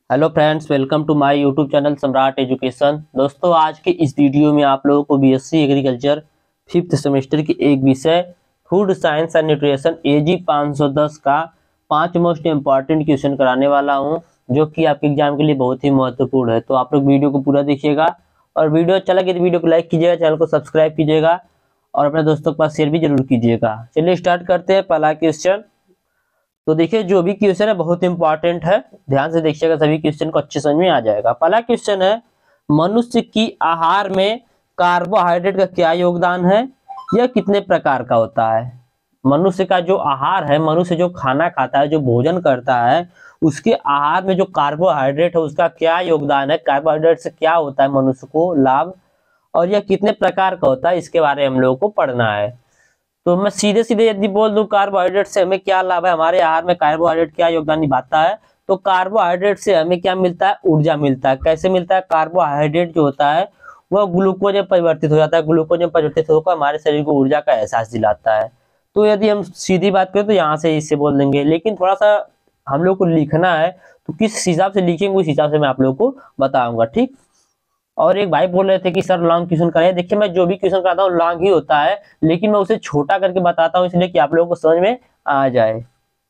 Hello friends, welcome to my YouTube channel Samrat education. दोस्तों, आज के इस वीडियो में आप लोगों को बीएससी एग्रीकल्चर 5th सेमेस्टर की एक विषय food science and nutrition AG 510 का 5 मोस्ट इंपॉर्टेंट क्वेश्चन कराने वाला हूं, जो कि आपके एग्जाम के लिए बहुत ही महत्वपूर्ण है। तो आप लोग वीडियो को पूरा देखिएगा और वीडियो अच्छा लगे तो वीडियो को लाइक कीजिएगा, चैनल को सब्सक्राइब कीजिएगा और अपने दोस्तों के पास शेयर भी जरूर कीजिएगा। चलिए स्टार्ट करते हैं पहला क्वेश्चन। तो देखिए, जो भी क्वेश्चन है बहुत इंपॉर्टेंट है, ध्यान से देखिएगा, सभी क्वेश्चन को अच्छे समझ में आ जाएगा। पहला क्वेश्चन है, मनुष्य की आहार में कार्बोहाइड्रेट का क्या योगदान है? यह कितने प्रकार का होता है? मनुष्य का जो आहार है, मनुष्य जो खाना खाता है, जो भोजन करता है, उसके आहार में जो कार्बोहाइड्रेट है उसका क्या योगदान है? कार्बोहाइड्रेट से क्या होता है मनुष्य को लाभ, और यह कितने प्रकार का होता है, इसके बारे में हम लोगों को पढ़ना है। तो मैं सीधे सीधे यदि बोल दूं कार्बोहाइड्रेट से हमें क्या लाभ है, हमारे आहार में कार्बोहाइड्रेट क्या योगदान निभाता है, तो कार्बोहाइड्रेट से हमें क्या मिलता है? ऊर्जा मिलता है। कैसे मिलता है? कार्बोहाइड्रेट जो होता है वह ग्लूकोज में परिवर्तित हो जाता है, ग्लूकोज में परिवर्तित होकर हमारे शरीर को ऊर्जा का एहसास दिलाता है। तो यदि हम सीधी बात करें तो यहाँ से इससे बोल देंगे, लेकिन थोड़ा सा हम लोग को लिखना है, तो किस हिसाब से लिखेंगे उस हिसाब से मैं आप लोग को बताऊंगा, ठीक। और एक भाई बोल रहे थे कि सर लॉन्ग क्वेश्चन करें। देखिए, मैं जो भी क्वेश्चन कराता हूँ लॉन्ग ही होता है, लेकिन मैं उसे छोटा करके बताता हूँ इसलिए कि आप लोगों को समझ में आ जाए।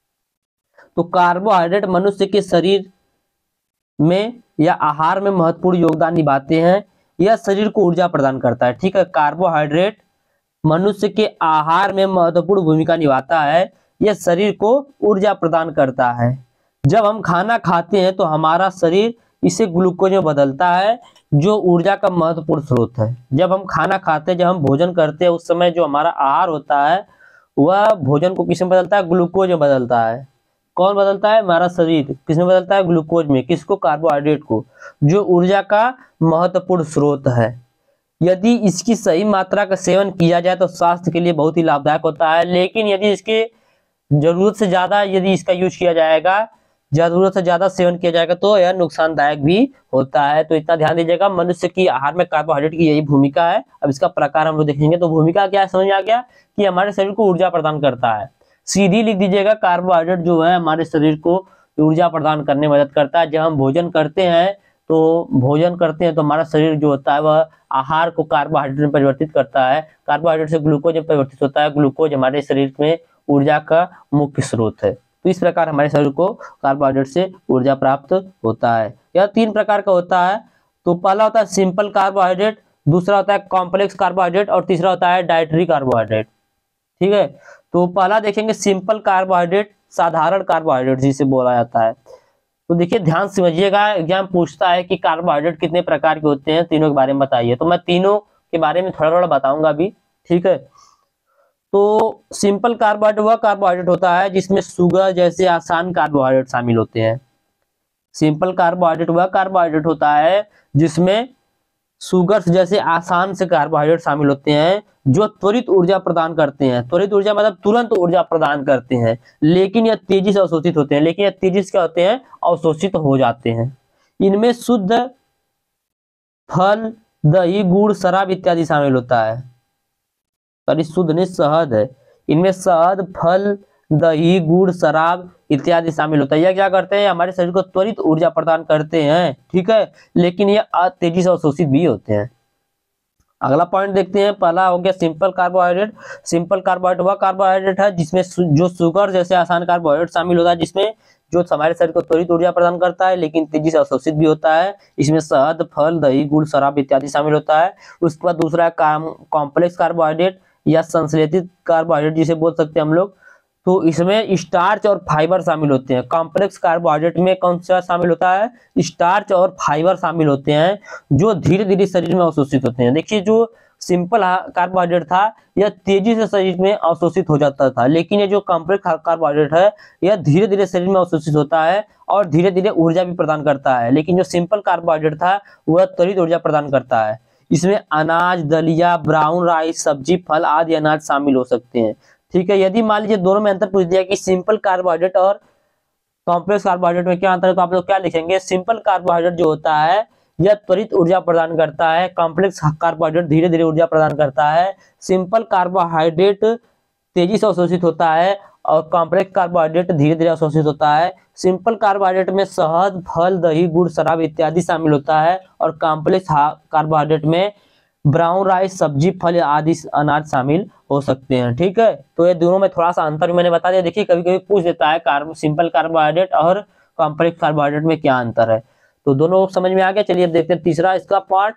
तो कार्बोहाइड्रेट मनुष्य के शरीर में या आहार में महत्वपूर्ण योगदान निभाते हैं। यह शरीर को ऊर्जा प्रदान करता है, ठीक है। कार्बोहाइड्रेट मनुष्य के आहार में महत्वपूर्ण भूमिका निभाता है। यह शरीर को ऊर्जा प्रदान करता है। जब हम खाना खाते हैं तो हमारा शरीर इसे ग्लूकोज में बदलता है, जो ऊर्जा का महत्वपूर्ण स्रोत है। जब हम खाना खाते हैं, जब हम भोजन करते हैं, उस समय जो हमारा आहार होता है वह भोजन को किस में बदलता है? ग्लूकोज में बदलता है। कौन बदलता है? हमारा शरीर। किस में बदलता है? ग्लूकोज में। किसको? कार्बोहाइड्रेट को, जो ऊर्जा का महत्वपूर्ण स्रोत है। यदि इसकी सही मात्रा का सेवन किया जाए तो स्वास्थ्य के लिए बहुत ही लाभदायक होता है, लेकिन यदि इसके जरूरत से ज्यादा यदि इसका यूज किया जाएगा, जरूरत से ज्यादा सेवन किया जाएगा तो यह नुकसानदायक भी होता है। तो इतना ध्यान दीजिएगा, मनुष्य की आहार में कार्बोहाइड्रेट की यही भूमिका है। अब इसका प्रकार हम लोग देखेंगे। तो भूमिका क्या है, समझ में आ गया कि हमारे शरीर को ऊर्जा प्रदान करता है। सीधी लिख दीजिएगा, कार्बोहाइड्रेट जो है हमारे शरीर को ऊर्जा प्रदान करने में मदद करता है। जब हम भोजन करते हैं तो हमारा शरीर जो होता है वह आहार को कार्बोहाइड्रेट में परिवर्तित करता है। कार्बोहाइड्रेट से ग्लूकोज में परिवर्तित होता है। ग्लूकोज हमारे शरीर में ऊर्जा का मुख्य स्रोत है। तो इस प्रकार हमारे शरीर को कार्बोहाइड्रेट से ऊर्जा प्राप्त होता है। यह 3 प्रकार का होता है। तो पहला होता है सिंपल कार्बोहाइड्रेट, दूसरा होता है कॉम्प्लेक्स कार्बोहाइड्रेट और तीसरा होता है डाइटरी कार्बोहाइड्रेट, ठीक है। तो पहला देखेंगे सिंपल कार्बोहाइड्रेट, साधारण कार्बोहाइड्रेट जिसे बोला जाता है। तो देखिए, ध्यान समझिएगा, एग्जाम पूछता है कि कार्बोहाइड्रेट कितने प्रकार के होते हैं, तीनों के बारे में बताइए। तो मैं तीनों के बारे में थोड़ा थोड़ा बताऊंगा अभी, ठीक है। तो सिंपल कार्बोहाइड्रेट वह कार्बोहाइड्रेट होता है जिसमें शुगर जैसे आसान कार्बोहाइड्रेट शामिल होते हैं। सिंपल कार्बोहाइड्रेट वह कार्बोहाइड्रेट होता है जिसमें शुगर जैसे आसान से कार्बोहाइड्रेट शामिल होते हैं, जो त्वरित ऊर्जा प्रदान करते हैं। त्वरित ऊर्जा मतलब तुरंत ऊर्जा प्रदान करते हैं, लेकिन यह तेजी से अवशोषित होते हैं। लेकिन यह तेजी से क्या होते हैं? अवशोषित हो जाते हैं। इनमें शुद्ध फल, दही, गुड़, शराब इत्यादि शामिल होता है। शुद्ध नहीं, शहद है। इनमें शहद, फल, दही, गुड़, शराब इत्यादि शामिल होता है। यह क्या करते हैं? हमारे शरीर को त्वरित ऊर्जा प्रदान करते हैं, ठीक है, लेकिन यह तेजी से अवशोषित भी होते हैं। अगला पॉइंट देखते हैं। पहला हो गया सिंपल कार्बोहाइड्रेट। सिंपल कार्बोहाइड्रेट वह कार्बोहाइड्रेट है जिसमें जो शुगर जैसे आसान कार्बोहाइड्रेट शामिल होता है, जिसमें जो हमारे शरीर को त्वरित ऊर्जा प्रदान करता है लेकिन तेजी से अवशोषित भी होता है। इसमें शहद, फल, दही, गुड़, शराब इत्यादि शामिल होता है। उसके बाद दूसरा कॉम्प्लेक्स कार्बोहाइड्रेट या संश्लेषित कार्बोहाइड्रेट जिसे बोल सकते हैं हम लोग। तो इसमें स्टार्च और फाइबर शामिल होते हैं। कॉम्प्लेक्स कार्बोहाइड्रेट में कौन सा शामिल होता है? स्टार्च और फाइबर शामिल होते हैं, जो धीरे धीरे शरीर में अवशोषित होते हैं। देखिए, जो सिंपल कार्बोहाइड्रेट था यह तेजी से शरीर में अवशोषित हो जाता था, लेकिन ये जो कॉम्प्लेक्स कार्बोहाइड्रेट है यह धीरे धीरे शरीर में अवशोषित होता है और धीरे धीरे ऊर्जा भी प्रदान करता है। लेकिन जो सिंपल कार्बोहाइड्रेट था वह त्वरित ऊर्जा प्रदान करता है। इसमें अनाज, दलिया, ब्राउन राइस, सब्जी, फल आदि अनाज शामिल हो सकते हैं, ठीक है। यदि मान लीजिए दोनों में अंतर पूछ दिया कि सिंपल कार्बोहाइड्रेट और कॉम्प्लेक्स कार्बोहाइड्रेट में क्या अंतर है, तो आप लोग क्या लिखेंगे? सिंपल कार्बोहाइड्रेट जो होता है यह त्वरित ऊर्जा प्रदान करता है, कॉम्प्लेक्स कार्बोहाइड्रेट धीरे धीरे ऊर्जा प्रदान करता है। सिंपल कार्बोहाइड्रेट तेजी से अवशोषित होता है और कॉम्प्लेक्स कार्बोहाइड्रेट धीरे धीरे अवशोषित होता है। सिंपल कार्बोहाइड्रेट में शहद, फल, दही, गुड़, शराब इत्यादि शामिल होता है और कॉम्प्लेक्स कार्बोहाइड्रेट में ब्राउन राइस, सब्जी, फल आदि अनाज शामिल हो सकते हैं। ठीक है, तो ये दोनों में थोड़ा सा अंतर मैंने बता दिया। देखिए कभी कभी पूछ देता है सिंपल कार्बोहाइड्रेट और कॉम्प्लेक्स कार्बोहाइड्रेट में क्या अंतर है, तो दोनों समझ में आ गया। चलिए अब देखते हैं तीसरा इसका पार्ट।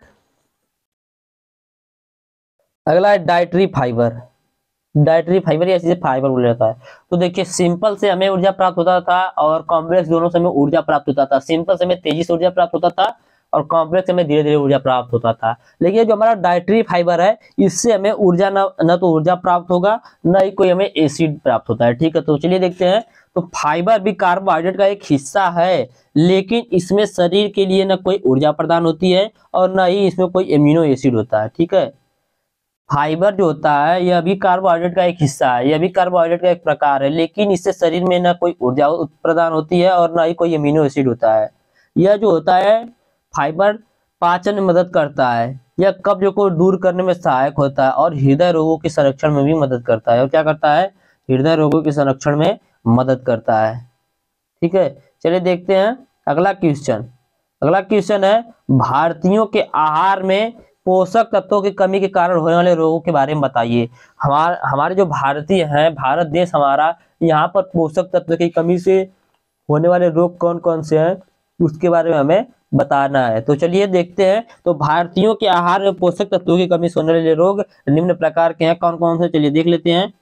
अगला है डाइटरी फाइबर। डाइटरी फाइबर या इसे फाइबर बोला जाता है। तो देखिए सिंपल से हमें ऊर्जा प्राप्त होता था और कॉम्प्लेक्स दोनों से हमें ऊर्जा प्राप्त होता था। सिंपल से हमें तेजी से ऊर्जा प्राप्त होता था और कॉम्प्लेक्स से हमें धीरे धीरे ऊर्जा प्राप्त होता था। लेकिन जो हमारा डाइटरी फाइबर है इससे हमें ऊर्जा न तो ऊर्जा प्राप्त होगा, न ही कोई हमें एसिड प्राप्त होता है। ठीक है, तो चलिए देखते हैं। तो फाइबर भी कार्बोहाइड्रेट का एक हिस्सा है, लेकिन इसमें शरीर के लिए न कोई ऊर्जा प्रदान होती है और न ही इसमें कोई एमिनो एसिड होता है। ठीक है, फाइबर जो होता है यह भी कार्बोहाइड्रेट का एक हिस्सा है, यह भी कार्बोहाइड्रेट का एक प्रकार है, लेकिन इससे शरीर में ना कोई ऊर्जा प्रदान होती है और ना ही कोई अमीनो एसिड होता है। यह जो होता है फाइबर पाचन में मदद करता है, यह कब्ज को दूर करने में सहायक होता है और हृदय रोगों के संरक्षण में भी मदद करता है। और क्या करता है? हृदय रोगों के संरक्षण में मदद करता है। ठीक है, चलिए देखते हैं अगला क्वेश्चन। अगला क्वेश्चन है भारतीयों के आहार में पोषक तत्वों की कमी के कारण होने वाले रोगों के बारे में बताइए। हमारे जो भारतीय हैं, भारत देश हमारा, यहाँ पर पोषक तत्व की कमी से होने वाले रोग कौन कौन से हैं उसके बारे में हमें बताना है। तो चलिए देखते हैं। तो भारतीयों के आहार में पोषक तत्वों की कमी से होने वाले रोग निम्न प्रकार के हैं, कौन कौन से, चलिए देख लेते हैं।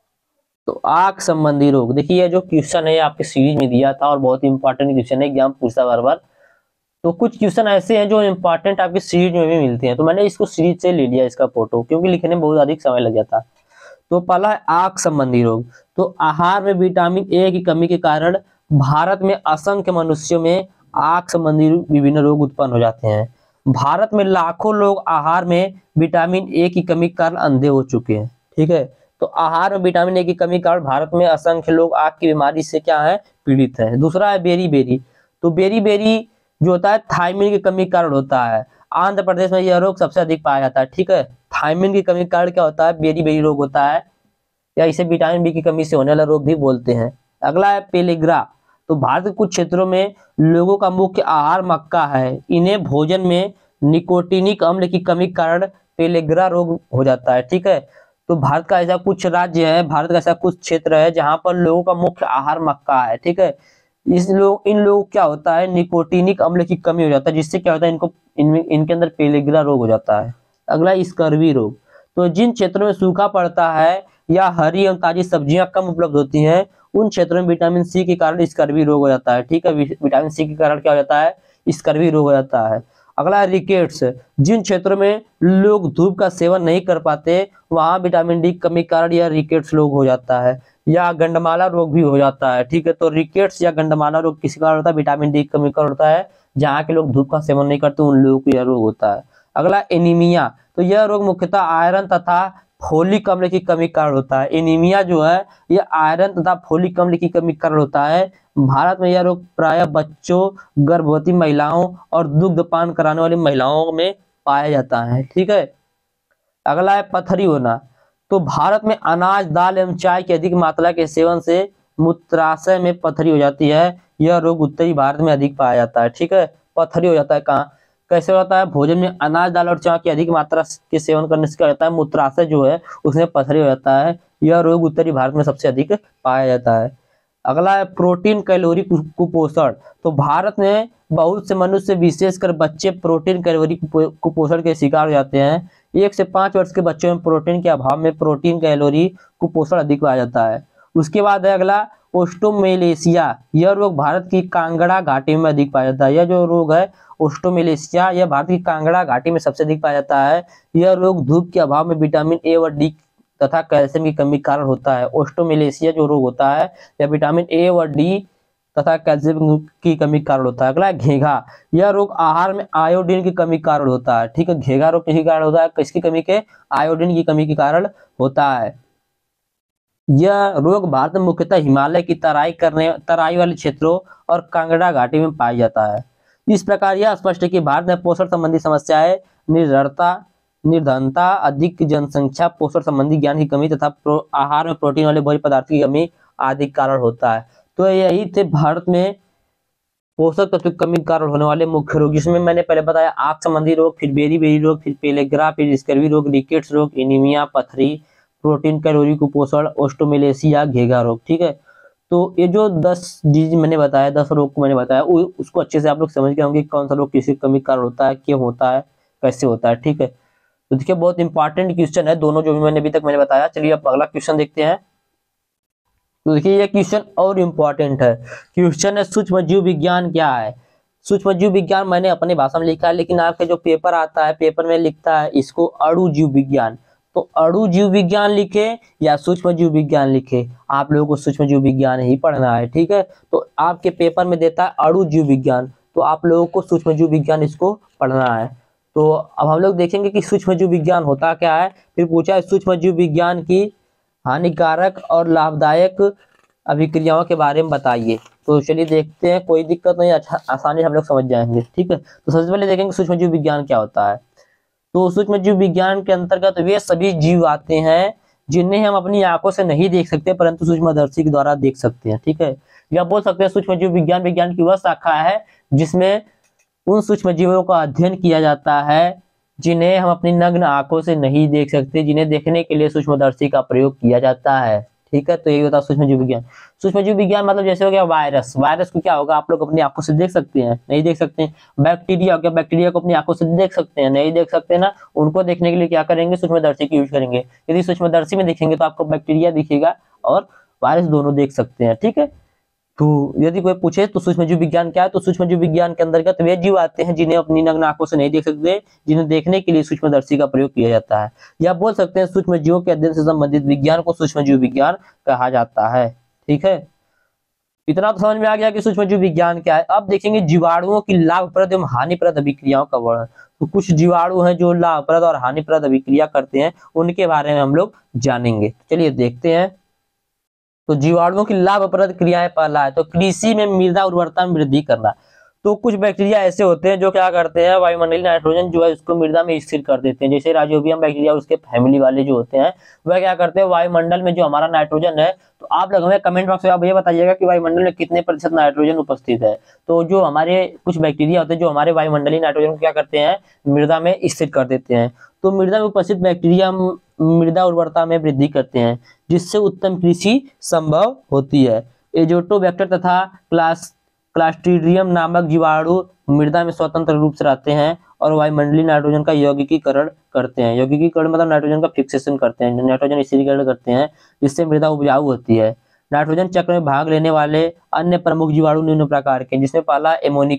तो आंख संबंधी रोग, देखिए ये जो क्वेश्चन है आपके सीरीज में दिया था और बहुत इंपॉर्टेंट क्वेश्चन है, एग्जाम पूछता बार बार। तो कुछ क्वेश्चन ऐसे हैं जो इंपॉर्टेंट आपकी सीरीज में भी मिलते हैं, तो मैंने इसको सीरीज से ले लिया इसका फोटो, क्योंकि लिखने में बहुत अधिक समय लग जाता। तो पहला है आंख संबंधी रोग। तो आहार में विटामिन ए की कमी के कारण भारत में असंख्य मनुष्यों में आंख संबंधी विभिन्न रोग उत्पन्न हो जाते हैं। भारत में लाखों लोग आहार में विटामिन ए की कमी के कारण अंधे हो चुके हैं। ठीक है, तो आहार में विटामिन ए की कमी के कारण भारत में असंख्य लोग आंख की बीमारी से क्या है, पीड़ित है। दूसरा है बेरी बेरी। तो बेरी बेरी जो होता है थायमिन की कमी के कारण होता है। आंध्र प्रदेश में यह रोग सबसे अधिक पाया जाता है। ठीक है, थायमिन की कमी के कारण क्या होता है, बेरी बेरी रोग होता है, या इसे विटामिन बी की कमी से होने वाला रोग भी बोलते हैं। अगला है पेलेग्रा। तो भारत के कुछ क्षेत्रों में लोगों का मुख्य आहार मक्का है, इन्हें भोजन में निकोटिनिक अम्ल की कमी के कारण पेलेग्रा रोग हो जाता है। ठीक है, तो भारत का ऐसा कुछ राज्य है, भारत का ऐसा कुछ क्षेत्र है जहां पर लोगों का मुख्य आहार मक्का है। ठीक है, इन लोगों क्या होता है, निकोटिनिक अम्ल की कमी हो जाता है, जिससे क्या होता है इनके अंदर पेलेग्रा रोग हो जाता है। अगला स्कर्वी रोग। तो जिन क्षेत्रों में सूखा पड़ता है या हरी एवं ताजी सब्जियां कम उपलब्ध होती हैं, उन क्षेत्रों में विटामिन सी के कारण स्कर्वी रोग हो जाता है। ठीक है, विटामिन सी के कारण क्या हो जाता है, स्कर्वी रोग हो जाता है। अगला है रिकेट्स। जिन क्षेत्रों में लोग धूप का सेवन नहीं कर पाते, वहां विटामिन डी की कमी के कारण यह रिकेट्स रोग हो जाता है, या गंडमाला रोग भी हो जाता है। ठीक है, तो रिकेट्स या गंडमाला रोग किसी कारण होता है, विटामिन डी की कमी का होता है। जहाँ के लोग धूप का सेवन नहीं करते उन लोगों को यह रोग होता है। अगला एनीमिया। तो यह रोग मुख्यतः आयरन तथा फोलिक अम्ल की कमी कारण होता है। एनीमिया जो है यह आयरन तथा फोलिक अम्ल की कमी कारण होता है। भारत में यह रोग प्रायः बच्चों, गर्भवती महिलाओं और दुग्धपान कराने वाली महिलाओं में पाया जाता है। ठीक है, अगला है पथरी होना। तो भारत में अनाज, दाल एवं चाय की अधिक मात्रा के सेवन से मूत्राशय में पथरी हो जाती है। यह रोग उत्तरी भारत में अधिक पाया जाता है। ठीक है, पथरी हो जाता है कहाँ, कैसे होता है, भोजन में अनाज, दाल और चाय की अधिक मात्रा के सेवन करने से क्या होता है, मूत्राशय जो है उसमें पथरी हो जाता है। यह रोग उत्तरी भारत में सबसे अधिक पाया जाता है। अगला है प्रोटीन कैलोरी कुपोषण। तो भारत में बहुत से मनुष्य, विशेषकर बच्चे, प्रोटीन कैलोरी कुपोषण के शिकार हो जाते हैं। 1 से 5 वर्ष के बच्चों में प्रोटीन के अभाव में प्रोटीन कैलोरी कुपोषण अधिक पाया जाता है। उसके बाद है अगला ओस्टोमेलेशिया। यह रोग भारत की कांगड़ा घाटी में अधिक पाया जाता है। यह जो रोग है ओस्टोमेलेशिया, यह भारत की कांगड़ा घाटी में सबसे अधिक पाया जाता है। यह रोग धूप के अभाव में विटामिन ए और डी तथा कैल्शियम की कमी कारण होता है। ओस्टोमेलेशिया जो रोग होता है यह विटामिन ए और डी तथा कैल्शियम की कमी कारण होता है। अगला है घेघा। यह रोग आहार में आयोडीन की कमी कारण होता है। ठीक है, घेघा रोग किसके कारण होता है, किसकी कमी के, आयोडीन की कमी के कारण होता है। यह रोग भारत में मुख्यतः हिमालय की तराई वाले क्षेत्रों और कांगड़ा घाटी में पाया जाता है। इस प्रकार यह स्पष्ट है कि भारत में पोषण संबंधी समस्याएं निर्धनता, अधिक जनसंख्या, पोषण संबंधी ज्ञान की कमी तथा आहार में प्रोटीन वाले भोज्य पदार्थ की कमी आदि कारण होता है। तो यही थे भारत में पोषक तत्व की कमी के कारण होने वाले मुख्य रोग, जिसमें मैंने पहले बताया आंख संबंधी रोग, फिर बेरी रोग, फिर पेलेग्रा, फिर स्कर्वी रोग, रिकेट्स रोग, एनीमिया, पथरी, प्रोटीन कैलोरी कुपोषण, ओस्टोमेलेसिया, घेगा रोग। ठीक है, तो ये जो 10 चीज मैंने बताया, 10 रोग को मैंने बताया, उसको अच्छे से आप लोग समझ गए होंगे कौन सा रोग किसी कमी के कारण होता है, क्यों होता है, कैसे होता है। ठीक है, तो देखिए बहुत इंपॉर्टेंट क्वेश्चन है दोनों जो भी मैंने अभी तक मैंने बताया। चलिए अब अगला क्वेश्चन देखते हैं। तो देखिए ये क्वेश्चन और इम्पोर्टेंट है। क्वेश्चन है सूक्ष्म जीव विज्ञान क्या है। सूक्ष्म जीव विज्ञान मैंने अपनी भाषा में लिखा है, लेकिन आपके जो पेपर आता है पेपर में लिखता है इसको अणु जीव विज्ञान। तो अणु जीव विज्ञान लिखे या सूक्ष्म जीव विज्ञान लिखे, आप लोगों को सूक्ष्म जीव विज्ञान ही पढ़ना है। ठीक है, तो आपके पेपर में देता है अणु जीव विज्ञान, तो आप लोगों को सूक्ष्म जीव विज्ञान इसको पढ़ना है। तो अब हम लोग देखेंगे कि सूक्ष्म जीव विज्ञान होता क्या है। फिर पूछा है सूक्ष्म जीव विज्ञान की हानिकारक और लाभदायक अभिक्रियाओं के बारे में बताइए। तो चलिए देखते हैं, कोई दिक्कत नहीं, अच्छा आसानी से हम लोग समझ जाएंगे। ठीक है, तो सबसे पहले देखेंगे सूक्ष्म जीव विज्ञान क्या होता है। तो सूक्ष्म जीव विज्ञान के अंतर्गत वे सभी जीव आते हैं जिन्हें हम अपनी आंखों से नहीं देख सकते परंतु सूक्ष्मदर्शी के द्वारा देख सकते हैं। ठीक है, या बोल सकते हैं सूक्ष्म जीव विज्ञान विज्ञान की वह शाखा है जिसमें उन सूक्ष्म जीवों का अध्ययन किया जाता है जिन्हें हम अपनी नग्न आंखों से नहीं देख सकते, जिन्हें देखने के लिए सूक्ष्मदर्शी का प्रयोग किया जाता है। ठीक है, तो यही होता है सूक्ष्म जीव विज्ञान। सूक्ष्म जीव विज्ञान मतलब जैसे हो गया वायरस, वायरस को क्या होगा आप लोग अपनी आंखों से देख सकते हैं, नहीं देख सकते हैं। बैक्टीरिया हो गया, बैक्टीरिया को अपनी आंखों से देख सकते हैं, नहीं देख सकते ना। उनको देखने के लिए क्या करेंगे, सूक्ष्मदर्शी की यूज करेंगे। यदि सूक्ष्मदर्शी में देखेंगे तो आपको बैक्टीरिया दिखेगा और वायरस दोनों देख सकते हैं। ठीक है, तो यदि कोई पूछे तो सूक्ष्म जीव विज्ञान क्या है, तो सूक्ष्म जीव विज्ञान के अंतर्गत वे जीव आते हैं जिन्हें अपनी नग्न आंखों से नहीं देख सकते, जिन्हें देखने के लिए सूक्ष्मदर्शी का प्रयोग किया जाता है। या बोल सकते हैं सूक्ष्म जीवों के अध्ययन से संबंधित विज्ञान को सूक्ष्म जीव विज्ञान कहा जाता है। ठीक है, इतना तो समझ में आ गया कि सूक्ष्म जीव विज्ञान क्या है। अब देखेंगे जीवाणुओं की लाभप्रद एवं हानिप्रद अभिक्रियाओं का वर्णन। तो कुछ जीवाणु हैं जो लाभप्रद और हानिप्रद अभिक्रिया करते हैं, उनके बारे में हम लोग जानेंगे। चलिए देखते हैं। तो जीवाणुओं की लाभप्रद क्रियाएं पहला है तो कृषि में मृदा उर्वरता में वृद्धि करना। तो कुछ बैक्टीरिया ऐसे होते हैं जो क्या करते हैं, वायुमंडलीय नाइट्रोजन जो है उसको मृदा में स्थिर कर देते हैं। जैसे राइजोबियम बैक्टीरिया उसके फैमिली वाले जो होते हैं वह क्या करते हैं, वायुमंडल में जो हमारा नाइट्रोजन है, तो आप लोग हमें कमेंट बॉक्स में आप ये बताइएगा कि वायुमंडल में कितने प्रतिशत नाइट्रोजन उपस्थित है। तो जो हमारे कुछ बैक्टीरिया होते हैं जो हमारे वायुमंडलीय नाइट्रोजन को क्या करते हैं, मृदा में स्थिर कर देते हैं। तो मृदा में उपस्थित बैक्टीरिया मृदा उर्वरता में वृद्धि करते हैं, जिससे उत्तम कृषि संभव होती है। एजोटोबैक्टर तथा क्लास्ट्रीडियम नामक जीवाणु मृदा में स्वतंत्र रूप से रहते हैं और वायुमंडलीय नाइट्रोजन का यौगिकीकरण करते हैं। यौगिकीकरण मतलब नाइट्रोजन का फिक्सेशन करते हैं, नाइट्रोजन स्थिरीकरण करते हैं, जिससे मृदा उपजाऊ होती है। नाइट्रोजन चक्र में भाग लेने वाले अन्य प्रमुख जीवाणु निम्न प्रकार के, जिसमें पहला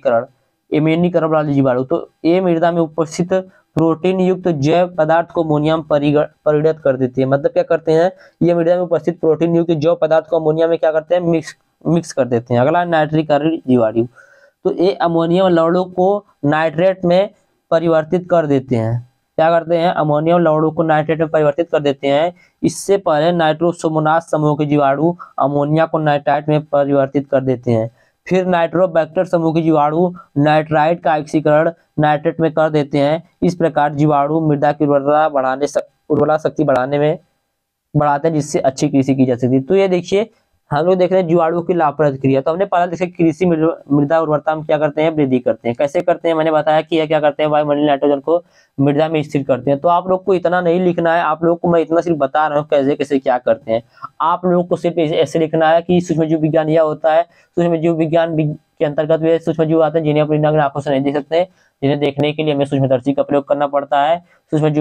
एमोनीकरण वाले जीवाणु। तो ये मृदा में उपस्थित प्रोटीन युक्त जैव पदार्थ को अमोनिया में परिणत कर देती है। मतलब क्या करते हैं, ये मृदा में उपस्थित प्रोटीन युक्त जैव पदार्थ को अमोनिया में क्या करते हैं, मिक्स कर देते हैं। अगला नाइट्रीकरण जीवाणु। तो ये अमोनियम लवणों को नाइट्रेट में परिवर्तित कर देते हैं। क्या करते हैं, अमोनियम लवणों को नाइट्रेट में परिवर्तित कर देते हैं। इससे पहले नाइट्रोसोमोनास समूह के जीवाणु अमोनिया को नाइट्राइट में परिवर्तित कर देते हैं। फिर नाइट्रोबैक्टर समूह के जीवाणु नाइट्राइट का ऑक्सीकरण नाइट्रेट में कर देते हैं। इस प्रकार जीवाणु मृदा की उर्वरा शक्ति बढ़ाते हैं, जिससे अच्छी कृषि की जा सकती है। तो ये देखिए हम लोग देख रहे हैं जीवाणुओं की लाभप्रद क्रिया। तो हमने पहला देखा कृषि मृदा उर्वरता में क्या करते हैं, वृद्धि करते हैं। कैसे करते हैं, मैंने बताया कि यह क्या करते हैं, वायुमंडलीय नाइट्रोजन को मृदा में स्थिर करते हैं। तो आप लोग को इतना नहीं लिखना है, आप लोग को मैं इतना सिर्फ बता रहा हूँ कैसे कैसे क्या करते हैं। आप लोग को सिर्फ ऐसे लिखना है कि सूक्ष्म जीव विज्ञान यह होता है। सूक्ष्म जीव विज्ञान के अंतर्गत वे सूक्ष्म जीव आते हैं जिन्हें अपनी नग्न आंखों से नहीं देख सकते, जिन्हें देखने के लिए हमें सूक्ष्मदर्शी का प्रयोग करना पड़ता है। सूक्ष्म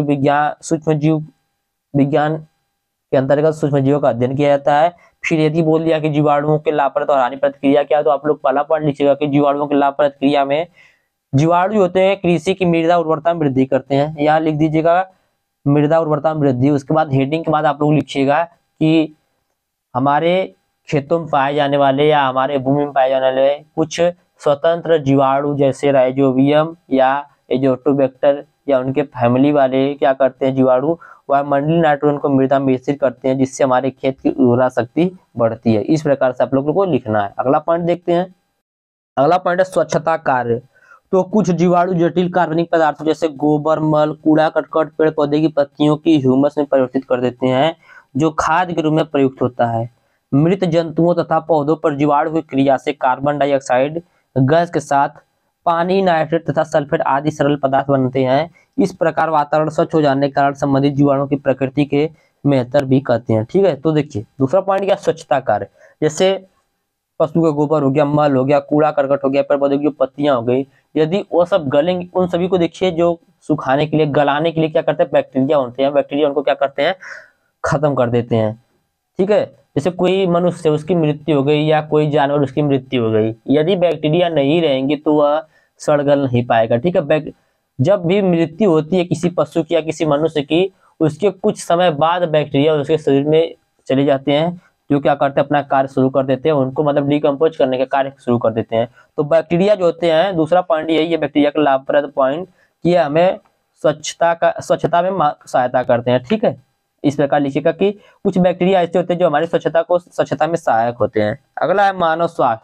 जीव विज्ञान के अंतर्गत सूक्ष्म जीवों का अध्ययन किया जाता है। फिर यदि बोल दिया कि जीवाणुओं के लाभप्रद और हानिप्रद क्रिया क्या है, तो आप लोग पहला पॉइंट लिखिएगा कि जीवाणुओं के लाभप्रद क्रिया में जीवाणु होते हैं कृषि की मृदा उर्वरता में वृद्धि करते हैं। यहाँ लिख दीजिएगा मृदा उर्वरता में वृद्धि। उसके बाद हेडिंग के बाद आप लोग लिखिएगा कि हमारे खेतों में पाए जाने वाले या हमारे भूमि में पाए जाने वाले कुछ स्वतंत्र जीवाणु जैसे राइजोबियम या एजोटोबैक्टर या उनके फैमिली वाले क्या करते हैं, जीवाणु वायुमंडलीय नाइट्रोजन को मृदा में स्थिर करते हैं, जिससे हमारे खेत की उर्वरा शक्ति बढ़ती है। इस प्रकार से आप लोगों को लिखना है। अगला पॉइंट देखते हैं। अगला पॉइंट है स्वच्छता कार्य। तो कुछ जीवाणु जटिल कार्बनिक पदार्थों जैसे गोबर, मल, कूड़ा करकट, पेड़ पौधे की पत्तियों की ह्यूमस में परिवर्तित कर देते हैं, जो खाद के रूप में प्रयुक्त होता है। मृत जंतुओं तथा पौधों पर जीवाणु की क्रिया से कार्बन डाइऑक्साइड गैस के साथ पानी, नाइट्रेट तथा सल्फेट आदि सरल पदार्थ बनते हैं। इस प्रकार वातावरण स्वच्छ हो जाने के कारण संबंधित जीवाणुओं की प्रकृति के बेहतर भी कहते हैं। ठीक है, तो देखिए दूसरा पॉइंट क्या, स्वच्छता कार्य। जैसे पशु का गोबर हो गया, मल हो गया, कूड़ा करकट हो गया, पेड़ पौधे की जो पत्तियां हो गई, यदि वो सब गलेंगे, उन सभी को देखिए जो सुखाने के लिए, गलाने के लिए क्या करते हैं, बैक्टीरिया होते हैं, बैक्टीरिया उनको क्या करते हैं, खत्म कर देते हैं। ठीक है, जैसे कोई मनुष्य उसकी मृत्यु हो गई या कोई जानवर उसकी मृत्यु हो गई, यदि बैक्टीरिया नहीं रहेंगे तो वह सड़ गल नहीं पाएगा। ठीक है, जब भी मृत्यु होती है किसी पशु की या किसी मनुष्य की, उसके कुछ समय बाद बैक्टीरिया उसके शरीर में चले जाते हैं, जो क्या करते हैं, अपना कार्य शुरू कर देते हैं, उनको मतलब डिकम्पोज करने का कार्य शुरू कर देते हैं। तो बैक्टीरिया जो होते हैं, दूसरा पॉइंट यही है बैक्टीरिया का लाभप्रद पॉइंट, कि हमें स्वच्छता में सहायता करते हैं। ठीक है, इस प्रकार लिखिएगा कि कुछ बैक्टीरिया ऐसे होते हैं जो हमारी स्वच्छता में सहायक होते हैं। अगला है मानव स्वास्थ्य।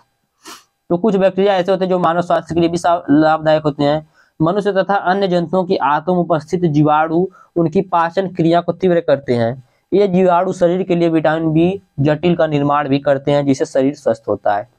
तो कुछ बैक्टीरिया ऐसे होते हैं जो मानव स्वास्थ्य के लिए भी लाभदायक होते हैं। मनुष्य तथा अन्य जंतुओं की आंतों में उपस्थित जीवाणु उनकी पाचन क्रिया को तीव्र करते हैं। ये जीवाणु शरीर के लिए विटामिन बी जटिल का निर्माण भी करते हैं, जिससे शरीर स्वस्थ होता है।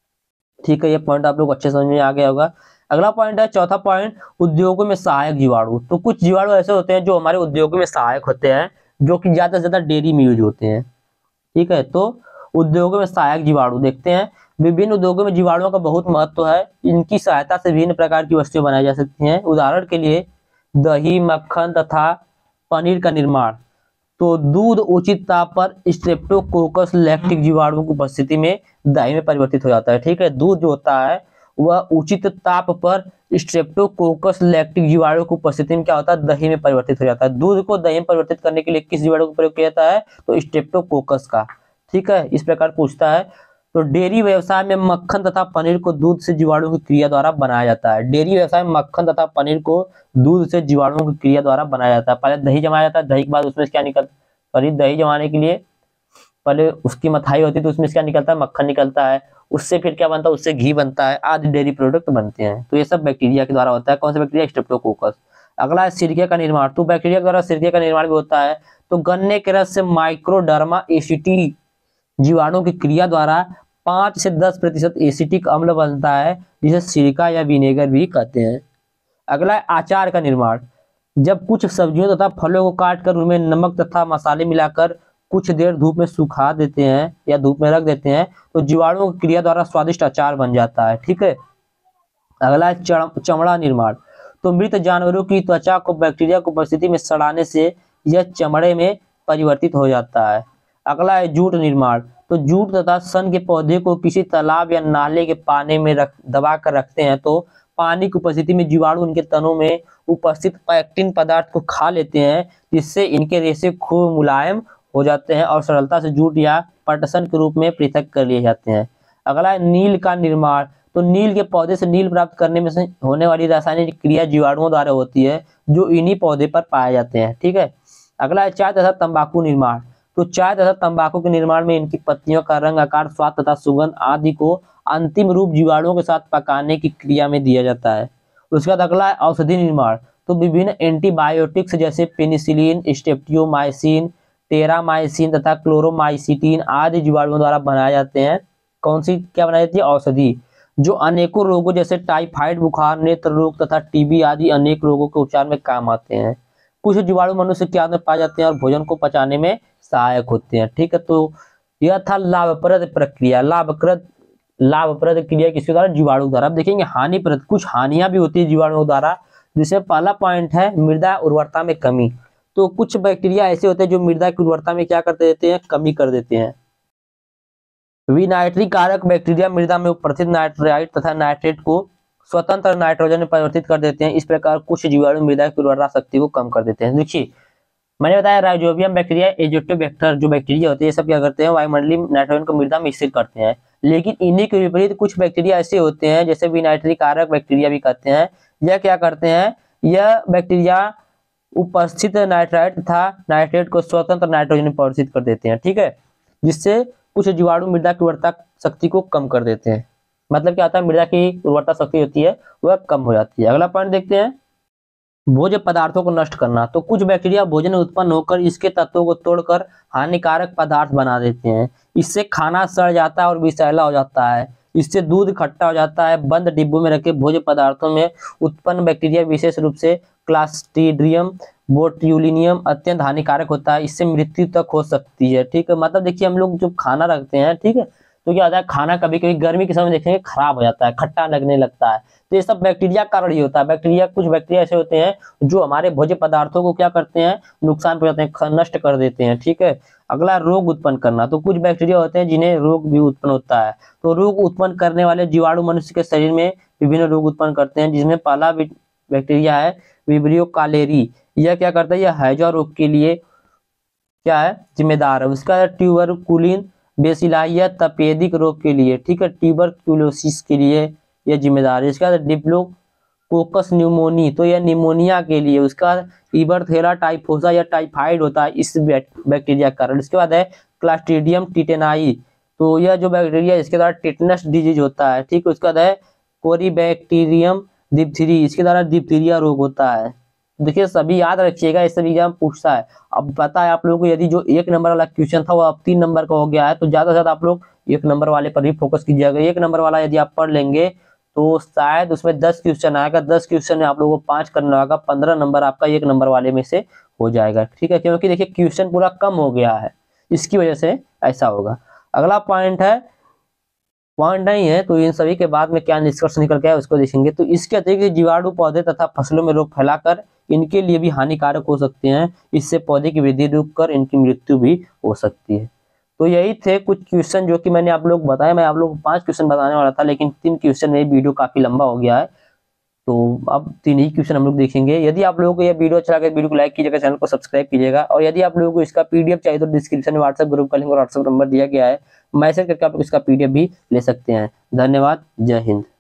ठीक है, ये पॉइंट आप लोग अच्छे समझ में आ गया होगा। अगला पॉइंट है, चौथा पॉइंट, उद्योगों में सहायक जीवाणु। तो कुछ जीवाणु ऐसे होते हैं जो हमारे उद्योगों में सहायक होते हैं, जो कि ज्यादा से ज्यादा डेयरी में यूज होते हैं। ठीक है, तो उद्योगों में सहायक जीवाणु देखते हैं। विभिन्न उद्योगों में जीवाणुओं का बहुत महत्व है। इनकी सहायता से विभिन्न प्रकार की वस्तुएं बनाई जा सकती हैं। उदाहरण के लिए दही, मक्खन तथा पनीर का निर्माण। तो दूध उचित ताप पर स्ट्रेप्टोकोकस लैक्टिक जीवाणुओं की उपस्थिति में दही में परिवर्तित हो जाता है। ठीक है, दूध जो होता है वह उचित ताप पर स्ट्रेप्टोकोकस लैक्टिक जीवाणु की उपस्थिति में क्या होता है, दही में परिवर्तित हो जाता है। दूध को दही में परिवर्तित करने के लिए किस जीवाणु का प्रयोग किया जाता है, तो स्ट्रेप्टोकोकस का। ठीक है, इस प्रकार पूछता है। तो डेयरी व्यवसाय में मक्खन तथा पनीर को दूध से जीवाणु की क्रिया द्वारा बनाया जाता है। डेयरी व्यवसाय में मक्खन तथा पनीर को दूध से जीवाणुओं की क्रिया द्वारा बनाया जाता है। पहले दही जमाया जाता है, दही के बाद उसमें क्या निकलता है, पनीर दही जमाने के लिए पहले उसकी मथाई होती है, तो उसमें क्या निकलता है, मक्खन निकलता है। उससे फिर क्या बनता है, उससे घी बनता है, आदि डेयरी प्रोडक्ट बनते हैं। तो ये सब बैक्टीरिया के द्वारा होता है। कौन सा बैक्टीरिया, स्ट्रेप्टोकोकस। अगला है सिरके का निर्माण। तो बैक्टीरिया के द्वारा सिरके का निर्माण भी होता है। तो गन्ने के रस से माइक्रोडर्मा एसिटी जीवाणु की क्रिया द्वारा 5 से 10% एसिटिक अम्ल बनता है, जिसे सिरका या विनेगर भी कहते हैं। अगला है अचार का निर्माण। जब कुछ सब्जियों तथा फलों को काटकर उनमें नमक तथा मसाले मिलाकर कुछ देर धूप में सुखा देते हैं या धूप में रख देते हैं, तो जीवाणुओं की क्रिया द्वारा स्वादिष्ट अचार बन जाता है। ठीक है, अगला है चमड़ा निर्माण। तो मृत जानवरों की त्वचा को बैक्टीरिया की उपस्थिति में सड़ाने से यह चमड़े में परिवर्तित हो जाता है। अगला है जूट निर्माण। तो जूट तथा सन के पौधे को किसी तालाब या नाले के पानी में दबा कर रखते हैं, तो पानी की उपस्थिति में जीवाणु उनके तनों में उपस्थित पैक्टिन पदार्थ को खा लेते हैं, जिससे इनके रेशे खूब मुलायम हो जाते हैं और सरलता से जूट या पटसन के रूप में पृथक कर लिए जाते हैं। अगला है नील का निर्माण। तो नील के पौधे से नील प्राप्त करने में से होने वाली रासायनिक क्रिया जीवाणुओं द्वारा होती है, जो इन्हीं पौधे पर पाए जाते हैं। ठीक है, अगला है चाय तथा तंबाकू निर्माण। तो चाय तथा तंबाकू के निर्माण में इनकी पत्तियों का रंग, आकार, स्वाद तथा सुगंध आदि को अंतिम रूप जीवाणुओं के साथ पकाने की क्रिया में दिया जाता है। उसके बाद अगला है औषधि निर्माण। तो विभिन्न एंटीबायोटिक्स जैसे पेनिसिलिन, स्ट्रेप्टोमाइसिन, टेरामाइसिन तथा क्लोरोमाइसिटिन आदि जीवाणुओं द्वारा बनाए जाते हैं। कौन सी क्या बनाई जाती है, औषधि, जो अनेकों रोगों जैसे टाइफाइड, बुखार, नेत्र रोग तथा टीबी आदि अनेक रोगों के उपचार में काम आते हैं। कुछ जीवाणु मनुष्य के अंदर पाए जाते हैं और भोजन को पचाने में सहायक होते हैं। ठीक है, तो यह था लाभप्रद प्रक्रिया। लाभप्रद क्रिया किसके द्वारा, जीवाणु द्वारा। अब देखेंगे हानिप्रद, कुछ हानियां भी होती है जीवाणुओं द्वारा। जिसमें पहला पॉइंट है मृदा उर्वरता में कमी। तो कुछ बैक्टीरिया ऐसे होते हैं जो मृदा की उर्वरता में क्या करते देते हैं, कमी कर देते हैं। विनाइट्री कारक बैक्टीरिया मृदा में उपस्थित नाइट्राइट तथा नाइट्रेट को स्वतंत्र नाइट्रोजन में परिवर्तित कर देते हैं। इस प्रकार कुछ जीवाणु मृदा की उर्वरा शक्ति को कम कर देते हैं। देखिए मैंने बताया राइजोबियम बैक्टीरिया, एजोटोबैक्टर जो बैक्टीरिया होते हैं, ये सब क्या करते हैं, वायुमंडलीय नाइट्रोजन को मृदा में स्थिर करते हैं। लेकिन इन्हीं के विपरीत कुछ बैक्टीरिया ऐसे होते हैं, जैसे विनाइट्री कारक बैक्टीरिया भी कहते हैं, यह क्या करते हैं, यह बैक्टीरिया उपस्थित नाइट्राइट तथा नाइट्रेट को स्वतंत्र नाइट्रोजन में परिवर्तित कर देते हैं। ठीक है, जिससे कुछ जीवाणु मृदा की उर्वरता शक्ति को कम कर देते हैं। मतलब क्या होता है, मृदा की उर्वरता शक्ति होती है वह कम हो जाती है। अगला पॉइंट देखते हैं, भोज्य पदार्थों को नष्ट करना। तो कुछ बैक्टीरिया भोजन में उत्पन्न होकर इसके तत्वों को तोड़कर हानिकारक पदार्थ बना देते हैं। इससे खाना सड़ जाता है और विषैला हो जाता है। इससे दूध खट्टा हो जाता है। बंद डिब्बों में रखे भोज्य पदार्थों में उत्पन्न बैक्टीरिया विशेष रूप से क्लास्ट्रीडियम बोट्यूलिनियम अत्यंत हानिकारक होता है। इससे मृत्यु तक हो सकती है। ठीक है, मतलब देखिए हम लोग जो खाना रखते हैं, ठीक है, तो क्या होता है, खाना कभी कभी गर्मी के समय देखेंगे खराब हो जाता है, खट्टा लगने लगता है। तो ये सब बैक्टीरिया कारण ही होता है। बैक्टीरिया, कुछ बैक्टीरिया ऐसे होते हैं जो हमारे भोज्य पदार्थों को क्या करते हैं, नुकसान पहुंचाते हैं, नष्ट कर देते हैं। ठीक है, अगला रोग उत्पन्न करना। तो कुछ बैक्टीरिया होते हैं जिन्हें रोग भी उत्पन्न होता है। तो रोग उत्पन्न करने वाले जीवाणु मनुष्य के शरीर में विभिन्न रोग उत्पन्न करते हैं, जिसमें पहला बैक्टीरिया है विब्रियो कालेरी। यह क्या करता है, यह हैजा रोग के लिए क्या है, जिम्मेदार है। उसका ट्यूबरकुलिन बेसिलाई या तपेदिक रोग के लिए, ठीक है, ट्यूबरक्यूलोसिस के लिए यह जिम्मेदार है। इसका डिप्लोकोकस न्यूमोनी, तो यह निमोनिया के लिए। उसका इबरथेला टाइफोसा या टाइफाइड होता है इस बैक्टीरिया के कारण। इसके बाद है क्लास्ट्रीडियम टिटेनाई, तो यह जो बैक्टीरिया इसके द्वारा टिटनस डिजीज होता है। ठीक है, उसके बाद है कोरिबैक्टीरियम डिप्थीरी, इसके द्वारा डिप्थीरिया रोग होता है। देखिए सभी याद रखिएगा, इस सब एग्जाम पूछता है। अब पता है आप लोगों को, यदि जो 1 नंबर वाला क्वेश्चन था वो अब 3 नंबर का हो गया है, तो ज्यादा से ज्यादा आप लोग 1 नंबर वाले पर भी फोकस कीजिएगा। 1 नंबर वाला यदि आप पढ़ लेंगे तो शायद उसमें 10 क्वेश्चन आएगा, 10 क्वेश्चन में आप लोगों को 5 करना होगा, 15 नंबर आपका 1 नंबर वाले में से हो जाएगा। ठीक है, क्योंकि देखिए क्वेश्चन पूरा कम हो गया है, इसकी वजह से ऐसा होगा। अगला पॉइंट है, पॉइंट नहीं है तो इन सभी के बाद में क्या निष्कर्ष निकल के आया उसको देखेंगे। तो इसके अतिरिक्त जीवाणु पौधे तथा फसलों में रोग फैलाकर इनके लिए भी हानिकारक हो सकते हैं। इससे पौधे की वृद्धि रुककर इनकी मृत्यु भी हो सकती है। तो यही थे कुछ क्वेश्चन जो कि मैंने आप लोग बताया। मैं आप लोग को 5 क्वेश्चन बताने वाला था, लेकिन 3 क्वेश्चन में वीडियो काफी लंबा हो गया है, तो अब 3 ही क्वेश्चन हम लोग देखेंगे। यदि आप लोगों को यह वीडियो अच्छा लगे, वीडियो को लाइक कीजिएगा, चैनल को सब्सक्राइब कीजिएगा। और यदि आप लोगों को इसका पीडीएफ चाहिए तो डिस्क्रिप्शन में व्हाट्सएप ग्रुप का लिंक और व्हाट्सएप नंबर दिया गया है, मैसेज करके आप लोग इसका पीडीएफ भी ले सकते हैं। धन्यवाद, जय हिंद।